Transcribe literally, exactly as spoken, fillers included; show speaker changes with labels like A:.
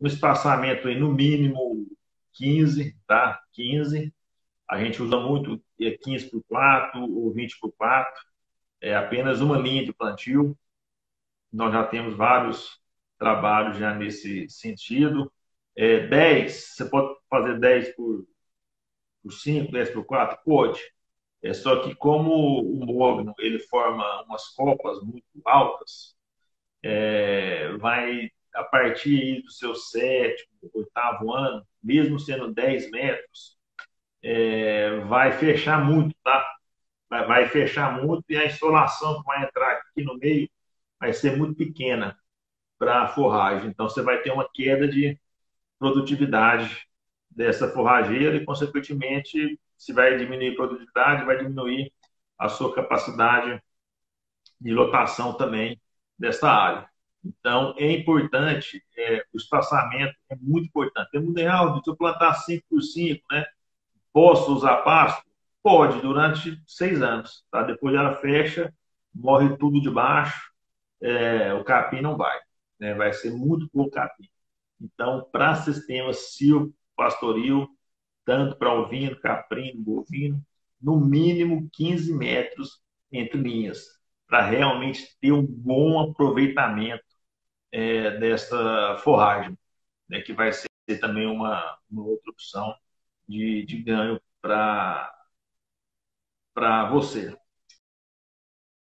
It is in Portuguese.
A: um espaçamento aí no mínimo quinze, tá? quinze. A gente usa muito é, quinze por quatro ou vinte por quatro. É apenas uma linha de plantio. Nós já temos vários trabalhos já nesse sentido. É, dez, você pode fazer dez por, por cinco, dez por quatro? Pode. É só que como o mogno ele forma umas copas muito altas, é, vai a partir do seu sétimo, oitavo ano, mesmo sendo dez metros, é, vai fechar muito, tá? Vai, vai fechar muito e a insolação que vai entrar aqui no meio vai ser muito pequena para a forragem. Então, você vai ter uma queda de produtividade dessa forrageira e, consequentemente, se vai diminuir a produtividade, vai diminuir a sua capacidade de lotação também dessa área. Então, é importante, é, o espaçamento é muito importante. Tem muito real, se eu plantar cinco por cinco, né? Posso usar pasto? Pode, durante seis anos. Tá? Depois ela fecha, morre tudo de baixo, é, o capim não vai. Né? Vai ser muito pouco capim. Então, para sistemas silvopastoril, tanto para ovino, caprino, bovino, no mínimo quinze metros entre linhas, para realmente ter um bom aproveitamento é, dessa forragem, né, que vai ser também uma, uma outra opção de, de ganho para você.